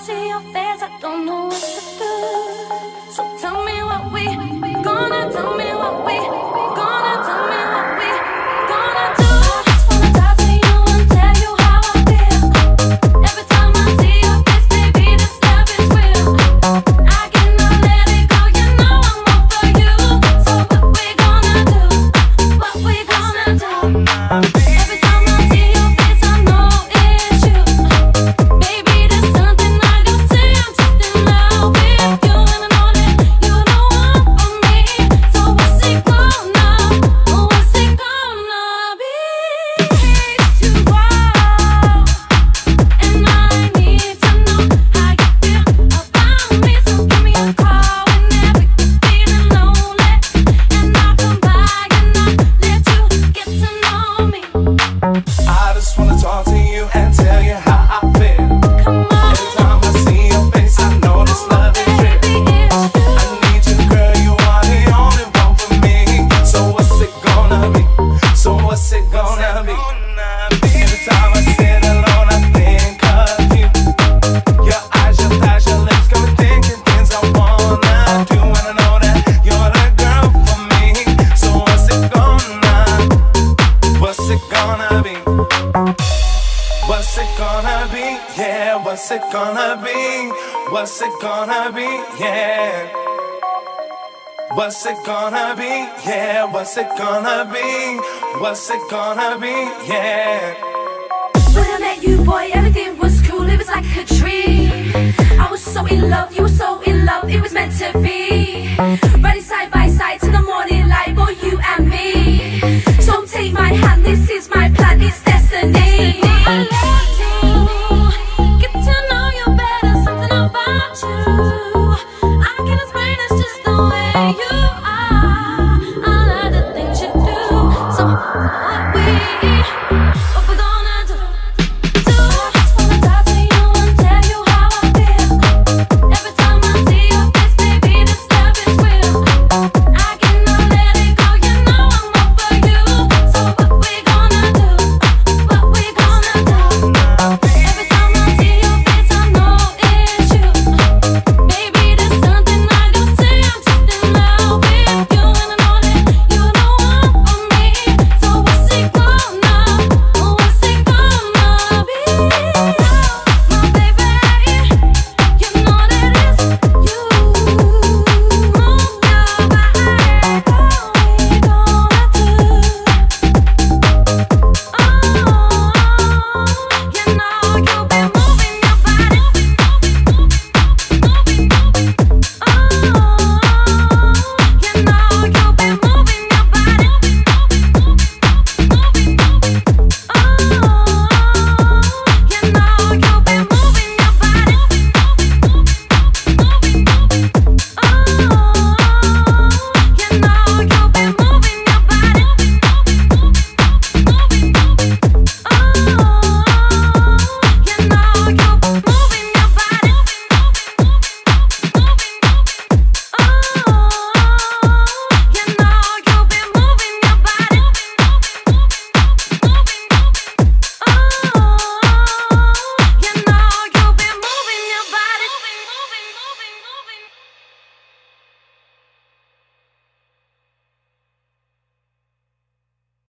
see your face, I don't know what to do. So tell me what we gonna, tell me what we gonna, tell me what we gonna do. I just wanna talk to you and tell you how I feel. Every time I see your face, baby, this love is real. I cannot let it go, you know I'm over you. So what we gonna do, what we gonna do. Every time I see your face, I know it's you. Baby, there's something I can say, I'm just in love with you. And I know that you know I'm for me. So what's it gonna, what's it gonna be? To go, and I need to know how you feel about me. So give me a call whenever you're feeling lonely, and I'll come by and I'll let you get to know me. I just wanna talk to you and tell you how I feel. Come on, Every time I see your face, I know this love is real. baby, it's you. I need you, girl, you are the only one for me. So what's it gonna be? So what's it gonna be? Every time I sit alone, I think of you. Your eyes, your lips got me thinking things I wanna do. And I know that you're the girl for me. So what's it gonna be? What's it gonna be? Yeah, what's it gonna be? What's it gonna be? Yeah. What's it gonna be? Yeah, what's it gonna be? What's it gonna be? Yeah. When I met you, boy, everything was cool, it was like a dream. I was so in love, you were so in love, it was meant to be. Right